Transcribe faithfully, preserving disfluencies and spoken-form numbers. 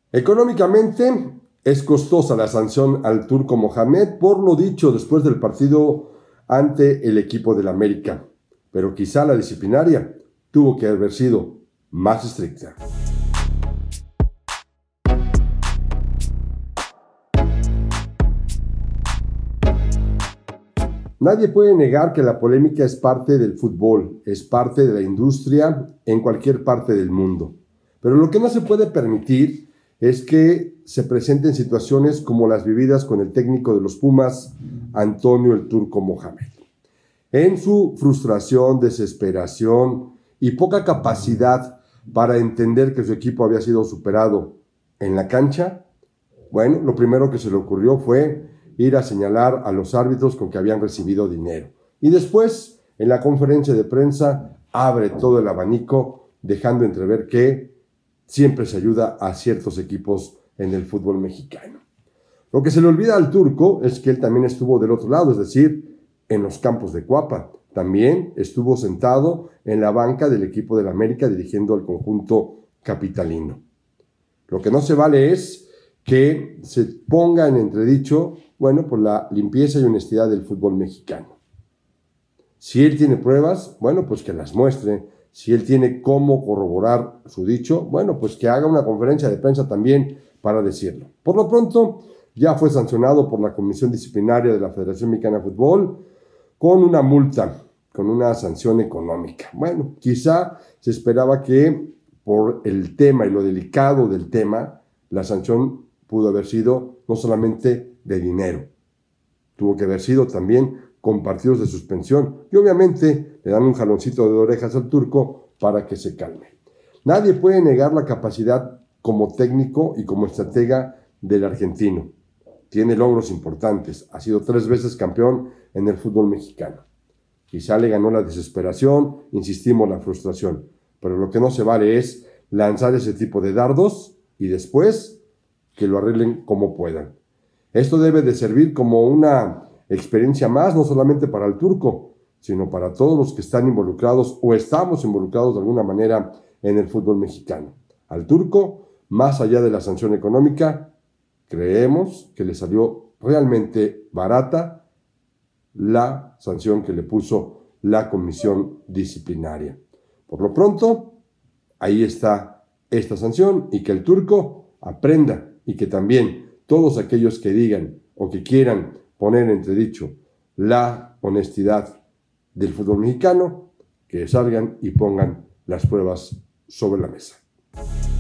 Económicamente es costosa la sanción al turco Mohamed por lo dicho después del partido ante el equipo del América, pero quizá la disciplinaria tuvo que haber sido más estricta. Nadie puede negar que la polémica es parte del fútbol, es parte de la industria en cualquier parte del mundo. Pero lo que no se puede permitir es que se presenten situaciones como las vividas con el técnico de los Pumas, Antonio el Turco Mohamed. En su frustración, desesperación y poca capacidad para entender que su equipo había sido superado en la cancha, bueno, lo primero que se le ocurrió fue ir a señalar a los árbitros con que habían recibido dinero. Y después, en la conferencia de prensa, abre todo el abanico, dejando entrever que siempre se ayuda a ciertos equipos en el fútbol mexicano. Lo que se le olvida al turco es que él también estuvo del otro lado, es decir, en los campos de Cuapa. También estuvo sentado en la banca del equipo del América dirigiendo al conjunto capitalino. Lo que no se vale es que se ponga en entredicho, bueno, por la limpieza y honestidad del fútbol mexicano. Si él tiene pruebas, bueno, pues que las muestre. Si él tiene cómo corroborar su dicho, bueno, pues que haga una conferencia de prensa también para decirlo. Por lo pronto, ya fue sancionado por la Comisión Disciplinaria de la Federación Mexicana de Fútbol con una multa, con una sanción económica. Bueno, quizá se esperaba que por el tema y lo delicado del tema, la sanción pudo haber sido no solamente de dinero, tuvo que haber sido también con partidos de suspensión y obviamente le dan un jaloncito de orejas al turco para que se calme. Nadie puede negar la capacidad como técnico y como estratega del argentino. Tiene logros importantes, ha sido tres veces campeón en el fútbol mexicano. Quizá le ganó la desesperación, insistimos, la frustración, pero lo que no se vale es lanzar ese tipo de dardos y después que lo arreglen como puedan. Esto debe de servir como una experiencia más, no solamente para el turco, sino para todos los que están involucrados o estamos involucrados de alguna manera en el fútbol mexicano. Al turco, más allá de la sanción económica, creemos que le salió realmente barata la sanción que le puso la comisión disciplinaria. Por lo pronto, ahí está esta sanción y que el turco aprenda y que también todos aquellos que digan o que quieran poner en entredicho la honestidad del fútbol mexicano, que salgan y pongan las pruebas sobre la mesa.